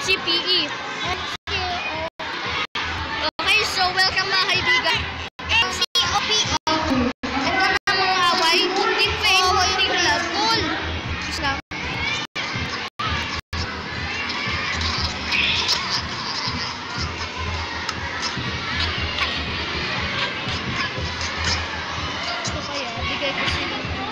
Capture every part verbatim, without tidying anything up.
C P E. Okay, so welcome mga kaibigan. M C O P E. Ito na mga away. Kunting fame, kunting love. Cool. Just lang. Ito kaya, bigay ko sila.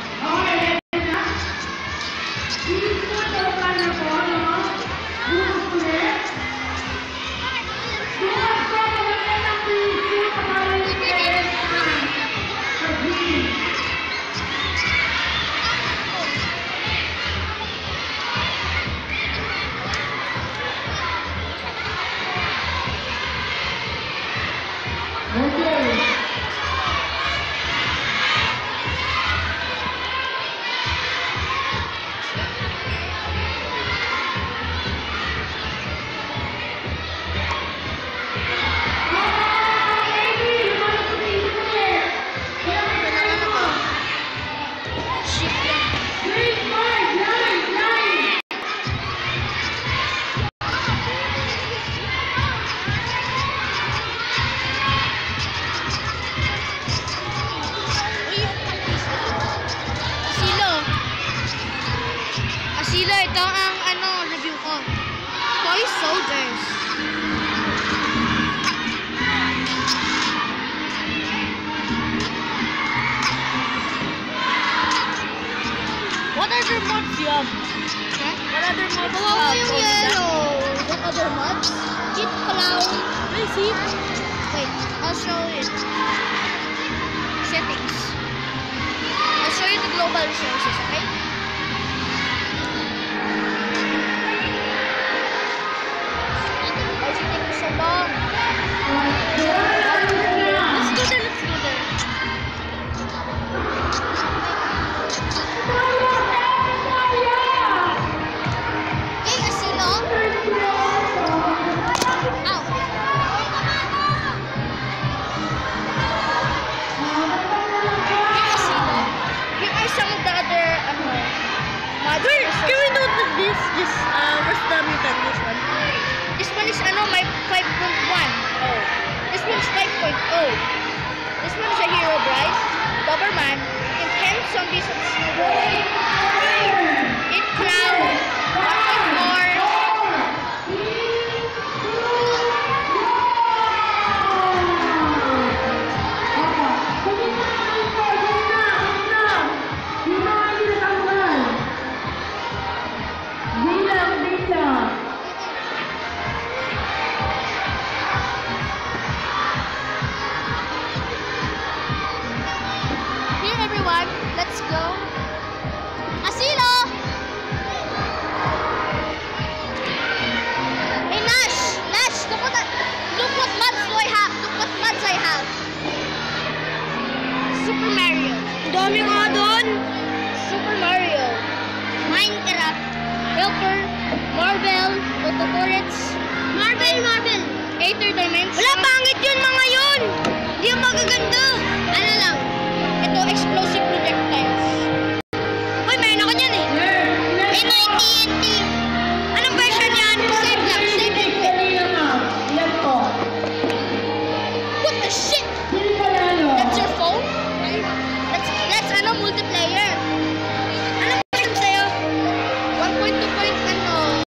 Asilo, ito ang ano, review ko. Toy Soldiers. What other mods you have? Huh? What other mods you Oh, have? yung yellow. What other mods? Kit Clown. I see. Wait, I'll show it. Settings. I'll show you the global resources, okay? Why is it taking so long? Let's go there, let's go there. Hey, Asilo? Ow. Hey, Asilo. Here are some of the other, ano, mods. Wait, can we note that this is, uh, what's the mutant, this one? This one is, ano, my five point one. Oh. This one is five point oh. This one is a hero, Bryce. Doberman. Intense zombies of snow. It Clown. one point four. Here, everyone. Let's go. Asilo! Hey, Nash! Nash, look what, look what mods do I have. Look what mods I have. Super Mario. Dami nga doon. Super Mario. Minecraft. Helper. Marvel. Auto Turrets. Marvel, Marvel. Aether Dimension. Wala, pangit yun mga yun. Hindi yung magaganda. Ano lang? Ito, explosive projectiles.